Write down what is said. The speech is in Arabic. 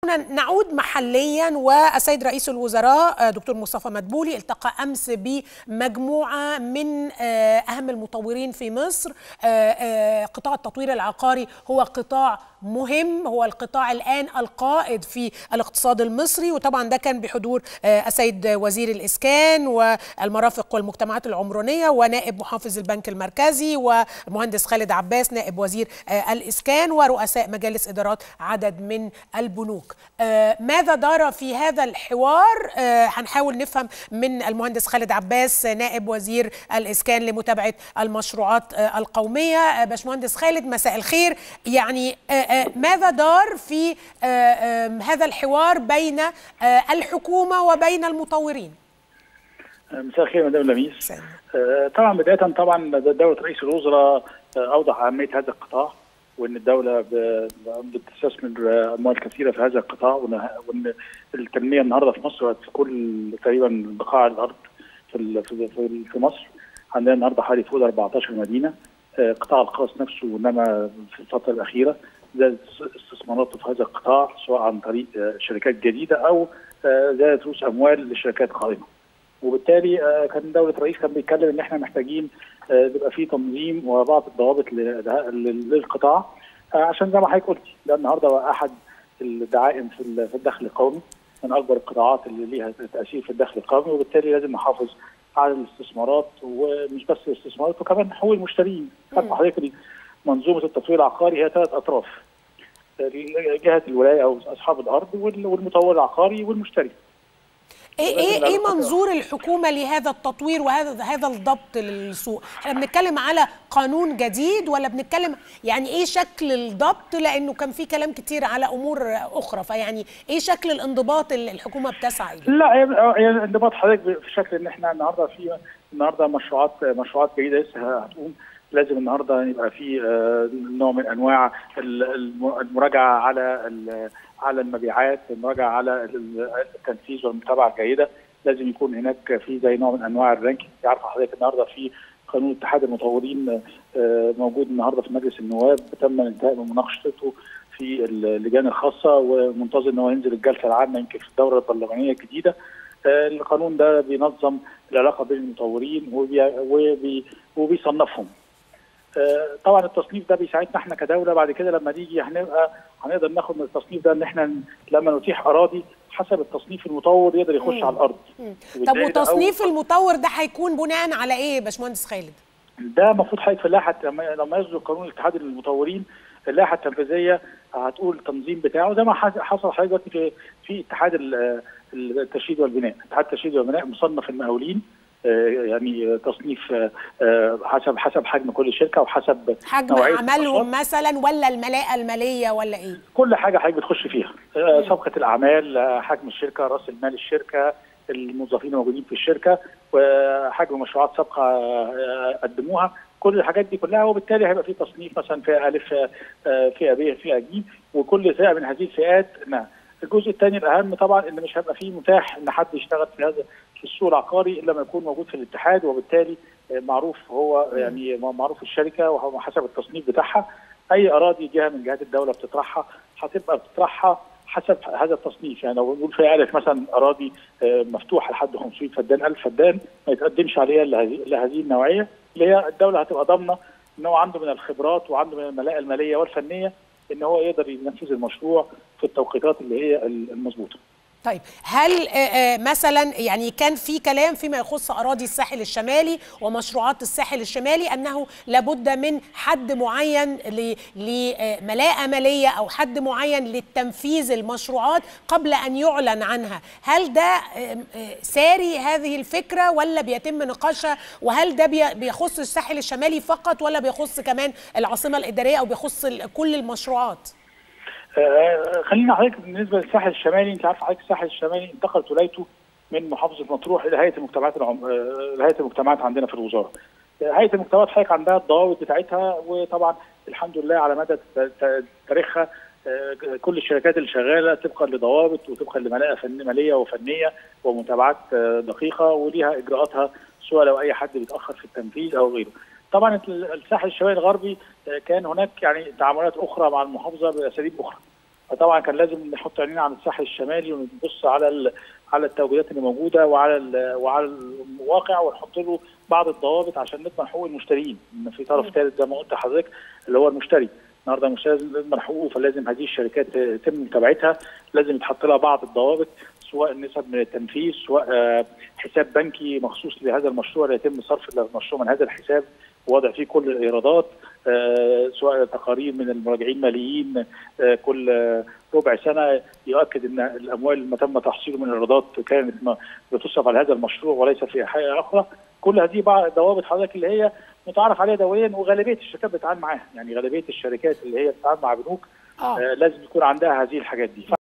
دعونا نعود محليا. والسيد رئيس الوزراء دكتور مصطفى مدبولي التقى أمس بمجموعة من أهم المطورين في مصر. قطاع التطوير العقاري هو قطاع مهم، هو القطاع الآن القائد في الاقتصاد المصري، وطبعا ده كان بحضور السيد وزير الإسكان والمرافق والمجتمعات العمرانية ونائب محافظ البنك المركزي والمهندس خالد عباس نائب وزير الإسكان ورؤساء مجالس إدارات عدد من البنوك. ماذا دار في هذا الحوار؟ هنحاول نفهم من المهندس خالد عباس نائب وزير الإسكان لمتابعة المشروعات القومية. باشمهندس خالد مساء الخير. يعني ماذا دار في هذا الحوار بين الحكومة وبين المطورين؟ مساء الخير مدام لميس. طبعا بداية طبعا دولة رئيس الوزراء أوضح أهمية هذا القطاع، وأن الدولة بتستثمر أموال كثيرة في هذا القطاع، وأن التنمية النهارده في مصر في كل تقريبا بقاع الأرض في مصر. عندنا النهارده حوالي فوق 14 مدينة. القطاع الخاص نفسه نما في الفترة الأخيرة، زادت استثماراته في هذا القطاع سواء عن طريق شركات جديدة أو زادت رؤوس أموال لشركات قائمة. وبالتالي كان دولة الرئيس كان بيتكلم ان احنا محتاجين يبقى في تنظيم وبعض الضوابط للقطاع، عشان زي ما حضرتك قلتي ده النهارده بقى احد الدعائم في الدخل القومي، من اكبر القطاعات اللي ليها تاثير في الدخل القومي، وبالتالي لازم نحافظ على الاستثمارات، ومش بس الاستثمارات وكمان حقوق المشترين. حضرتك منظومه التطوير العقاري هي 3 اطراف: جهه الولايه او اصحاب الارض والمطور العقاري والمشتري. ايه منظور الحكومه لهذا التطوير وهذا الضبط للسوق؟ احنا بنتكلم على قانون جديد ولا بنتكلم يعني ايه شكل الضبط؟ لانه كان في كلام كتير على امور اخرى، فيعني ايه شكل الانضباط اللي الحكومه بتسعى اليه؟ لا، هي الانضباط حضرتك في شكل ان احنا النهارده مشروعات جديده لسه هتقوم. لازم النهارده يبقى في نوع من انواع المراجعه على المبيعات، المراجعه على التنفيذ والمتابعه الجيده. لازم يكون هناك في زي نوع من انواع الرانكينج. عارفه حضرتك النهارده في قانون اتحاد المطورين موجود النهارده في مجلس النواب، تم الانتهاء من مناقشته في اللجان الخاصه، ومنتظر ان هو ينزل الجلسه العامه يمكن في الدوره البرلمانيه الجديده. القانون ده بينظم العلاقه بين المطورين وبيصنفهم. طبعا التصنيف ده بيساعدنا احنا كدوله بعد كده لما نيجي هنقدر ناخد من التصنيف ده ان احنا لما نتيح اراضي حسب التصنيف المطور يقدر يخش على الارض. طب وتصنيف المطور ده هيكون بناء على ايه يا باشمهندس خالد؟ ده المفروض حضرتك في اللائحه لما يصدر قانون الاتحاد المطورين، اللائحه التنفيذيه هتقول التنظيم بتاعه زي ما حصل حضرتك دلوقتي في اتحاد التشييد والبناء. اتحاد التشييد والبناء مصنف المقاولين يعني تصنيف حسب حجم كل شركه وحسب حجم اعمالهم مثلا، ولا الملاءه الماليه، ولا ايه؟ كل حاجه حضرتك بتخش فيها. صفقه الاعمال، حجم الشركه، راس المال الشركه، الموظفين الموجودين في الشركه، وحجم مشروعات سابقه قدموها، كل الحاجات دي كلها. وبالتالي هيبقى في تصنيف مثلا فئه الف، فئه ب، فئه ج، وكل فئه من هذه الفئات. الجزء الثاني الاهم طبعا ان مش هيبقى فيه متاح ان حد يشتغل في السوق العقاري الا ما يكون موجود في الاتحاد، وبالتالي معروف هو يعني معروف الشركه وحسب التصنيف بتاعها. اي اراضي جهه من جهات الدوله بتطرحها هتبقى بتطرحها حسب هذا التصنيف. يعني لو بنقول فيها الف مثلا اراضي مفتوحه لحد 500 فدان 1000 فدان ما يتقدمش عليها الا هذه النوعيه، اللي هي الدوله هتبقى ضامنه ان هو عنده من الخبرات وعنده من الملاءه الماليه والفنيه ان هو يقدر ينفذ المشروع في التوقيتات اللي هي المظبوطه. طيب هل مثلا يعني كان في كلام فيما يخص أراضي الساحل الشمالي ومشروعات الساحل الشمالي أنه لابد من حد معين لملاءة مالية أو حد معين للتنفيذ المشروعات قبل أن يعلن عنها؟ هل ده ساري هذه الفكرة ولا بيتم نقاشها؟ وهل ده بيخص الساحل الشمالي فقط ولا بيخص كمان العاصمة الإدارية أو بيخص كل المشروعات؟ خلينا حضرتك بالنسبه للساحل الشمالي، انت عارف حضرتك الساحل الشمالي انتقلت ولايته من محافظه مطروح الى هيئه المجتمعات عندنا في الوزاره. هيئه المجتمعات حضرتك عندها الضوابط بتاعتها، وطبعا الحمد لله على مدى تاريخها كل الشركات اللي شغاله طبقا لضوابط وطبقا لملاءه ماليه وفنيه ومتابعات دقيقه وليها اجراءاتها، سواء لو اي حد بيتاخر في التنفيذ او غيره. طبعا الساحل الشمالي الغربي كان هناك يعني تعاملات اخرى مع المحافظه باساليب اخرى. فطبعا كان لازم نحط عينينا على الساحل الشمالي ونبص على التوجيهات اللي موجوده وعلى الواقع، ونحط له بعض الضوابط عشان نضمن حقوق المشترين. ان في طرف ثالث زي ما قلت لحضرتك اللي هو المشتري. النهارده المشتري لازم يضمن حقوقه، فلازم هذه الشركات يتم متابعتها، لازم يتحط لها بعض الضوابط، سواء نسب من التنفيذ، سواء حساب بنكي مخصوص لهذا المشروع لا يتم صرف المشروع من هذا الحساب ووضع فيه كل الايرادات، سواء تقارير من المراجعين الماليين كل ربع سنه يؤكد ان الاموال اللي تم تحصيله من الايرادات كانت بتصرف على هذا المشروع وليس في حاجه اخرى. كل هذه بعض ضوابط حضرتك اللي هي متعارف عليها دوليا، وغالبيه الشركات بتتعامل معاها، يعني غالبيه الشركات اللي هي بتتعامل مع بنوك لازم يكون عندها هذه الحاجات دي.